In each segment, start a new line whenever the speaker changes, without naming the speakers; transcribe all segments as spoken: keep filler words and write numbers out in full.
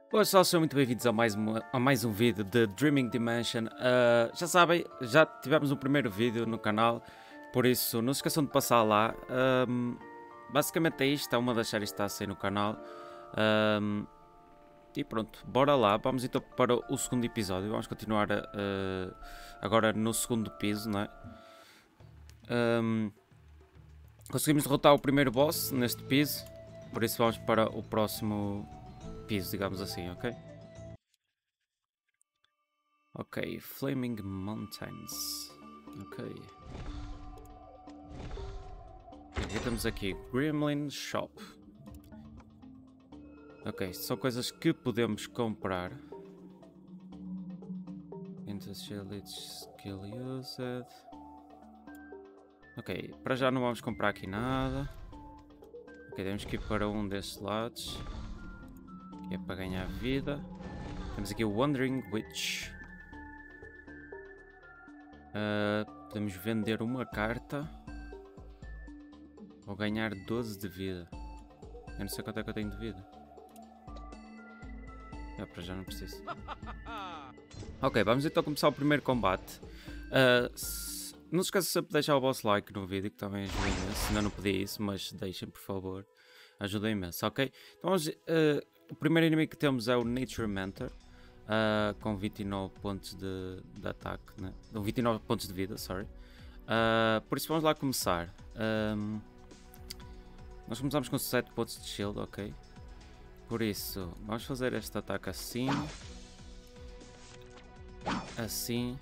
Olá pessoal, sejam muito bem-vindos a mais, uma- a mais um vídeo de Dreaming Dimension. Ah, já sabem, já tivemos um primeiro vídeo no canal, por isso não se esqueçam de passar lá. Ahm, basicamente é isto, é uma das séries que está a sair no canal. Ahm, e pronto, bora lá, vamos então para o segundo episódio. Vamos continuar ah, agora no segundo piso, não é? Ahm, conseguimos derrotar o primeiro boss neste piso, por isso vamos para o próximo piso, digamos assim, ok? Ok, Flaming Mountains. Ok. Ok, temos aqui Gremlin Shop. Ok, são coisas que podemos comprar. Industrial Skill Used. Ok, para já não vamos comprar aqui nada. Ok, temos que ir para um destes lados, que é para ganhar vida. Temos aqui o Wandering Witch. Uh, podemos vender uma carta ou ganhar doze de vida. Eu não sei quanto é que eu tenho de vida. É, para já não preciso. Ok, vamos então começar o primeiro combate. Uh, se... Não se esqueça sempre de deixar o vosso like no vídeo, que também ajuda imenso. Ainda não pedi isso, mas deixem por favor. Ajuda imenso, ok? Então vamos, uh, o primeiro inimigo que temos é o Nature Mentor. Uh, com vinte e nove pontos de, de ataque, né? vinte e nove pontos de vida, sorry. Uh, por isso vamos lá começar. Um, nós começamos com sete pontos de shield, ok? Por isso, vamos fazer este ataque assim. Assim.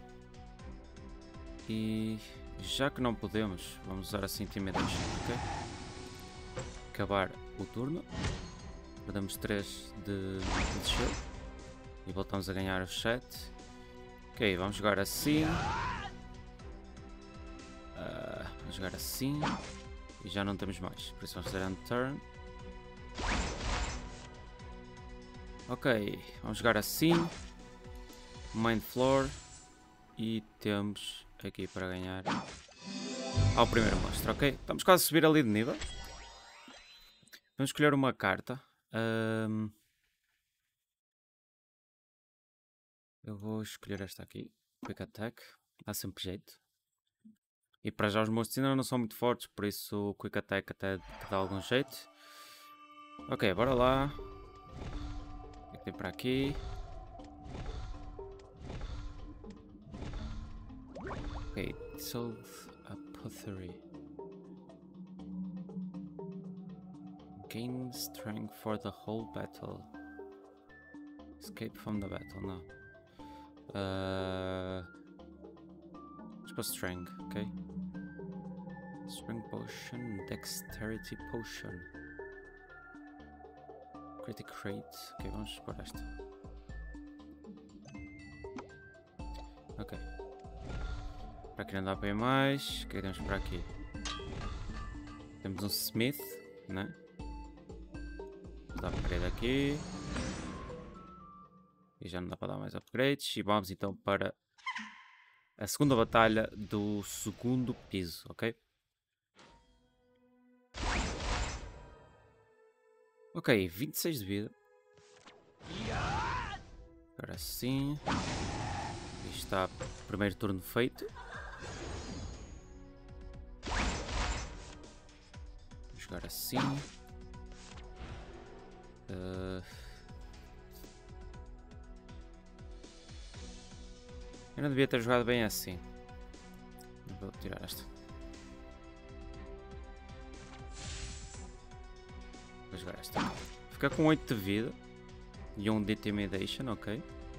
E já que não podemos, vamos usar assim Intimidation, ok? Acabar o turno. Perdemos três de, de shield. E voltamos a ganhar os sete. Ok, vamos jogar assim. Uh, vamos jogar assim. E já não temos mais. Por isso vamos fazer end turn. Ok, vamos jogar assim. Main floor. E temos aqui para ganhar ao primeiro monstro, ok? Estamos quase a subir ali de nível. Vamos escolher uma carta. Um, eu vou escolher esta aqui. Quick Attack. Dá sempre jeito. E para já os monstros ainda não são muito fortes, por isso o Quick Attack até que dá algum jeito. Ok, bora lá. O que é que tem para aqui? Ok, Dissolve Apothecary. Gain strength for the whole battle. Escape from the battle, não. Uh, let's put strength, ok? Strength potion, dexterity potion. Critic rate. Ok, vamos por esta. Ok. Para aqui não dá para ir mais. O que é que temos para aqui? Temos um Smith, né? Dá upgrade aqui. E já não dá para dar mais upgrades. E vamos então para a segunda batalha do segundo piso, ok? Ok, vinte e seis de vida. Agora sim. E está o primeiro turno feito. Vou jogar assim. Uh... Eu não devia ter jogado bem assim. Vou tirar esta. Vou jogar esta. Fica com oito de vida. E um de Intimidation, ok.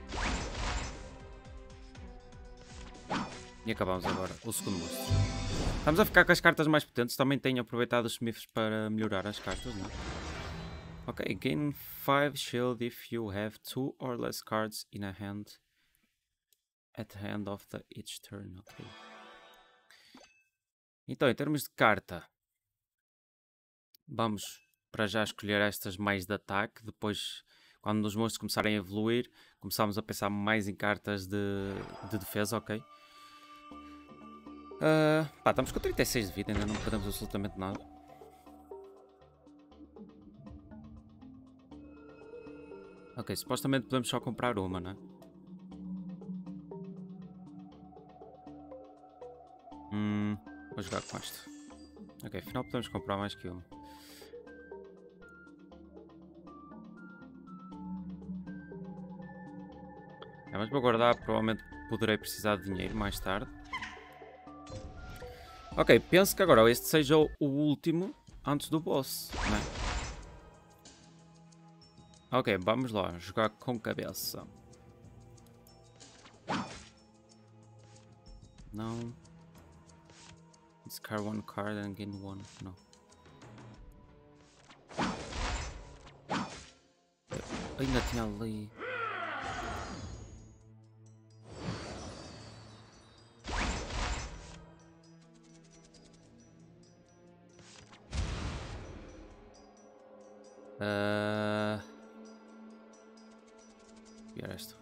E acabamos agora o segundo monstro. Estamos a ficar com as cartas mais potentes. Também tenho aproveitado os Smiths para melhorar as cartas, não é? Ok, gain five shield if you have two or less cards in a hand at the end of the each turn, ok. Então, em termos de carta, vamos para já escolher estas mais de ataque. Depois, quando os monstros começarem a evoluir, começamos a pensar mais em cartas de, de defesa, ok? Uh, pá, estamos com trinta e seis de vida, ainda não perdemos absolutamente nada. Ok, supostamente podemos só comprar uma, né? Hum, vou jogar com esta. Ok, afinal podemos comprar mais que uma. É, mas vou guardar, provavelmente poderei precisar de dinheiro mais tarde. Ok, penso que agora este seja o último antes do boss, né? Ok, vamos lá, jogar com cabeça. Não. Discard one card and gain one. Não. Eu ainda tinha ali. Uh... Pior esta.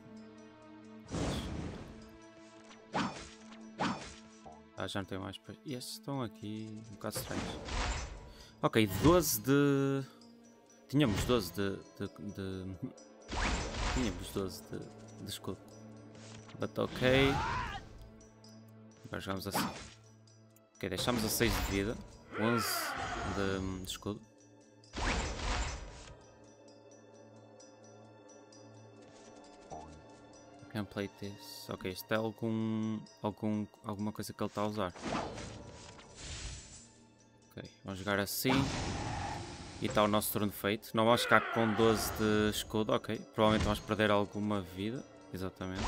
Ah, já não tenho mais. E estes estão aqui um bocado estranhos. Ok, doze de. Tínhamos doze de. de, de... Tínhamos doze de, de escudo. But ok. Agora jogamos assim. Ok, deixamos a seis de vida. onze de, de escudo. Can play this. Ok, isto é algum, algum, alguma coisa que ele está a usar. Ok, vamos jogar assim. E está o nosso turno feito. Não vamos ficar com doze de escudo, ok. Provavelmente vamos perder alguma vida. Exatamente.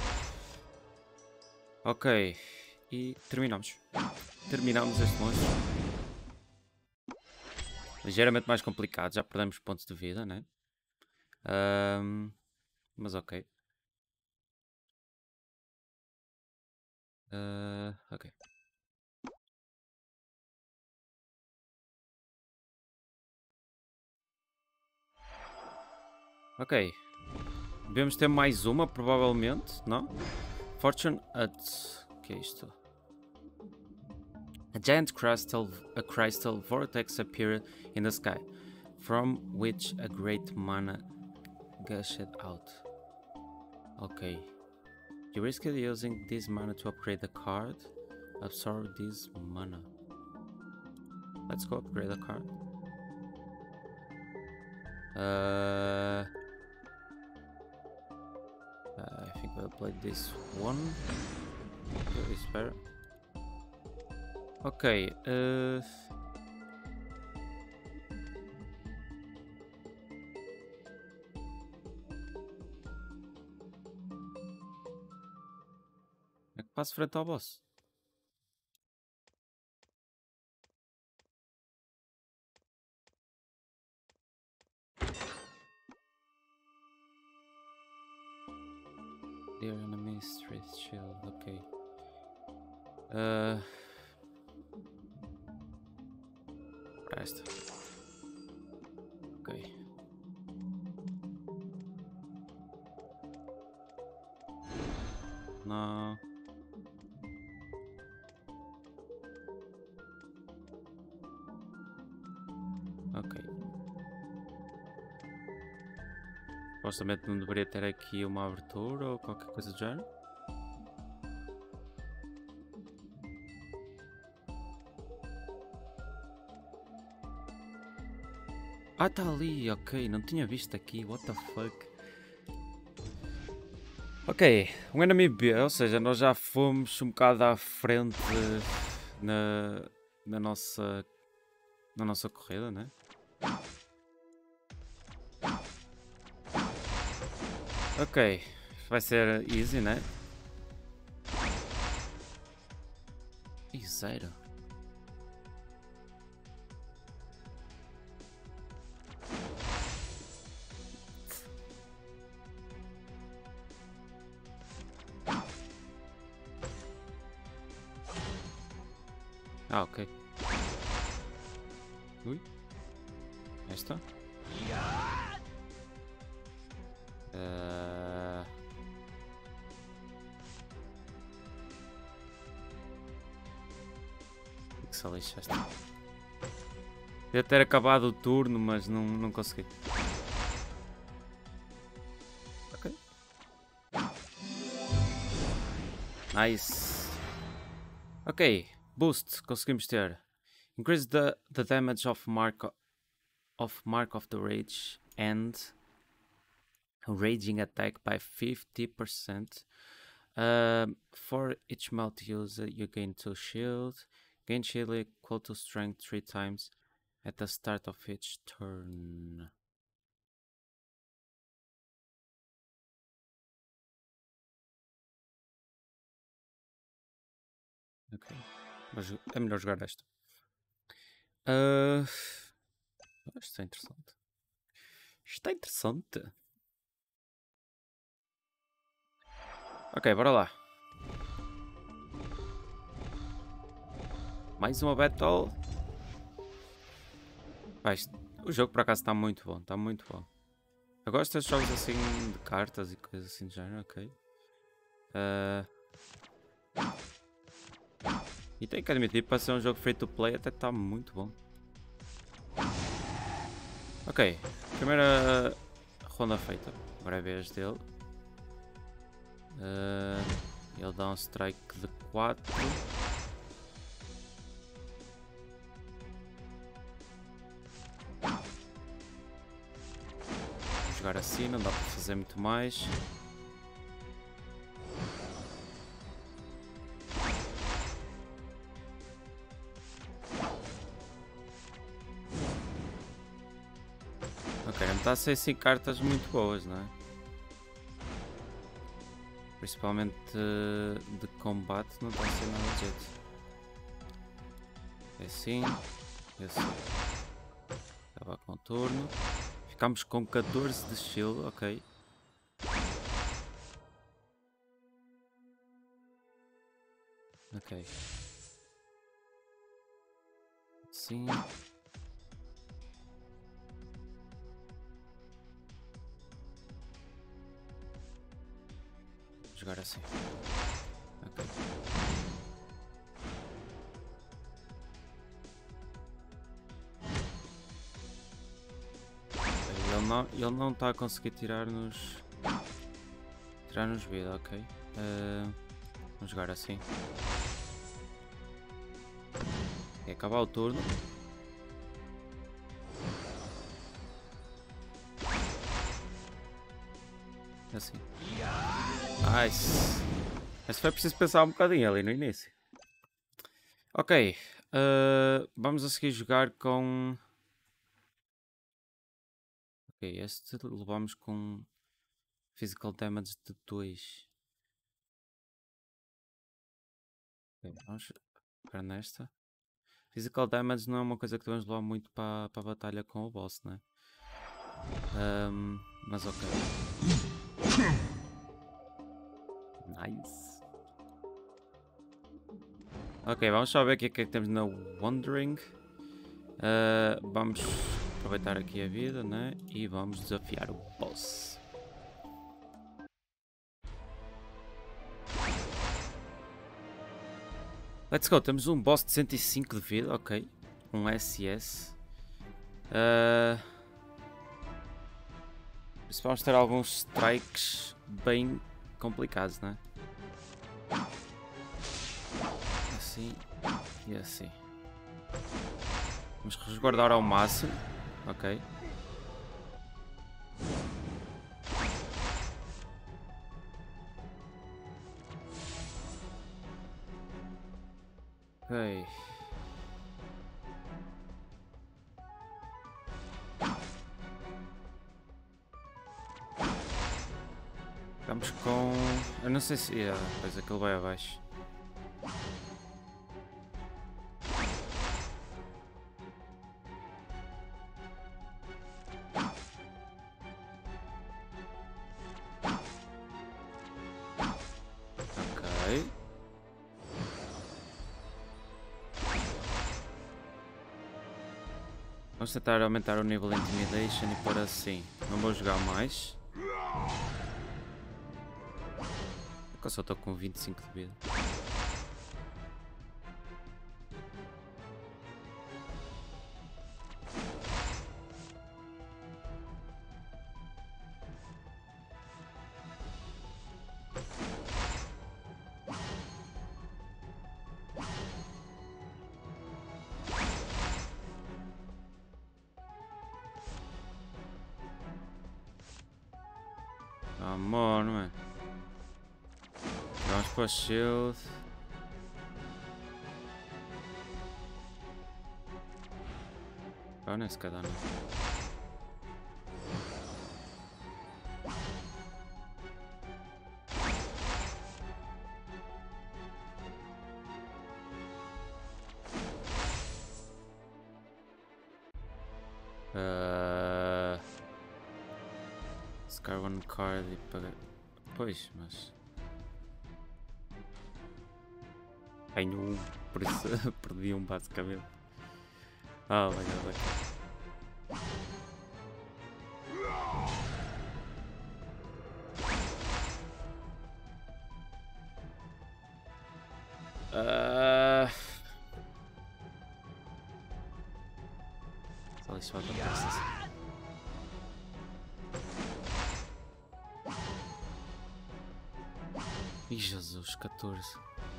Ok. E terminamos. Terminamos este monstro. Ligeiramente mais complicado. Já perdemos pontos de vida, né? Um, mas ok. Uh, ok. Ok. Devemos ter mais uma, provavelmente, não? Fortune at... O que é isto? A giant crystal, a crystal vortex appeared in the sky, from which a great mana gushed out. Ok. You risked using this mana to upgrade the card. Absorb this mana. Let's go upgrade the card. Uh, I think we'll play this one. This is better. Ok. Uh, é que passo frente ao boss. Dear enemy, straight shield, ok. Uh, para esta. Ok. Não. Ok. Supostamente não deveria ter aqui uma abertura ou qualquer coisa do género. Ah, tá ali, ok, não tinha visto aqui, what the fuck. Ok, um enemy B, ou seja, nós já fomos um bocado à frente na, na nossa na nossa corrida, né? Ok, vai ser easy, né? E zero. Ah, ok. Ui. Esta. Uh... Que se lixa esta. Devia ter acabado o turno, mas não, não consegui. Nice. Ok, boost, conseguimos ter. Increase the, the damage of mark of mark of the rage and raging attack by fifty percent. Um, for each melt user, you gain two shield. Gain shield equal to strength three times at the start of each turn. Ok, mas é melhor jogar esta. Uh, isto é interessante. Isto é interessante. Ok, bora lá. Mais uma battle. Pá, isto, o jogo por acaso está muito bom, está muito bom. Eu gosto destes jogos assim de cartas e coisas assim de género, ok. Uh, e tenho que admitir, para ser um jogo free to play até está muito bom. Ok, primeira ronda feita. Agora é a vez dele. Uh, ele dá um strike de quatro. Vou jogar assim, não dá para fazer muito mais. Ok, não está a ser assim cartas muito boas, não é? Principalmente de, de combate não está a ser nada de jeito. É assim, é assim. Acabar com o turno. Ficamos com catorze de shield, ok. Ok. Sim. Vou jogar assim. Ok. Ele não, ele não está a conseguir tirar-nos tirar-nos vida, ok. Uh, vamos jogar assim. É acabar o turno. Assim. Nice. Mas foi preciso pensar um bocadinho ali no início. Ok. Uh, vamos a seguir jogar com... Ok, este levamos com physical damage de dois. Okay, vamos ficar nesta. Physical damage não é uma coisa que devemos levar muito para a batalha com o boss, né? Um, mas ok. Nice. Ok, vamos só ver aqui o que é que temos na Wandering. Uh, vamos aproveitar aqui a vida, né? E vamos desafiar o boss. Let's go, temos um boss de cento e cinco de vida, ok. Um S S. Uh, vamos ter alguns strikes bem complicados, né? Assim e assim. Vamos resguardar ao máximo, ok. Ok. Estamos com... Eu não sei se... Yeah, pois aquilo vai abaixo. Ok. Vamos tentar aumentar o nível de Intimidation e pôr assim. Não vou jogar mais. Eu só estou com vinte e cinco de vida. Come on, man. Vamos para o shield. Ah, nem se calhar não. Uh... Scar one card e pagar. Pois, mas. Tenho um, por isso perdi um basicamente. Oh my god, uh... Só isso vai acontecer. Ih, Jesus, catorze.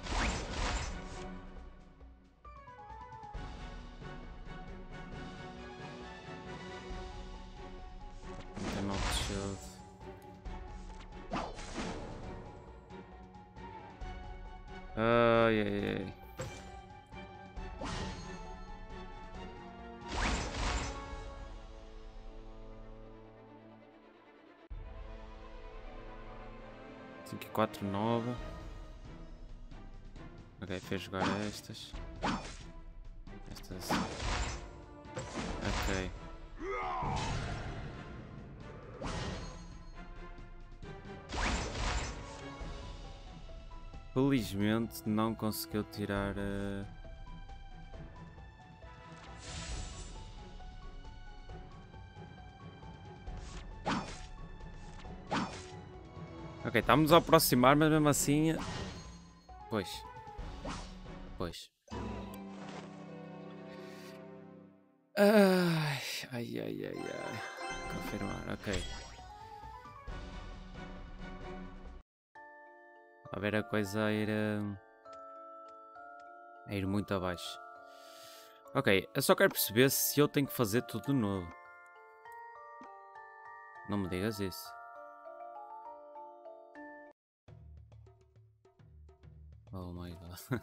Não tem mal de shield. Ai, ai, ai. cinco e quatro, nove. Ok, fez jogar estas. Estas. Ok. Felizmente não conseguiu tirar. Uh... Ok, estamos a aproximar, mas mesmo assim. Pois. Pois. Ai, ai, ai, ai, ai. Confirmar, ok. A ver a coisa a ir. A ir muito abaixo. Ok, eu só quero perceber se eu tenho que fazer tudo de novo. Não me digas isso. Oh my god.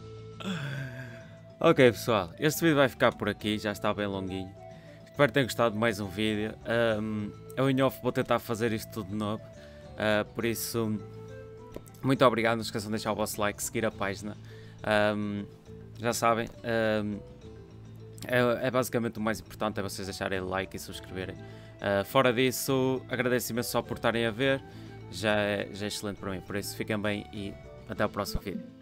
Ok pessoal, este vídeo vai ficar por aqui, já está bem longuinho. Espero que tenham gostado de mais um vídeo. Um, eu em off vou tentar fazer isto tudo de novo. Uh, por isso, muito obrigado, não se esqueçam de deixar o vosso like, seguir a página. Um, já sabem, um, é, é basicamente o mais importante, é vocês deixarem like e subscreverem. Uh, fora disso, agradeço imenso só por estarem a ver, já é, já é excelente para mim. Por isso, fiquem bem e até o próximo vídeo.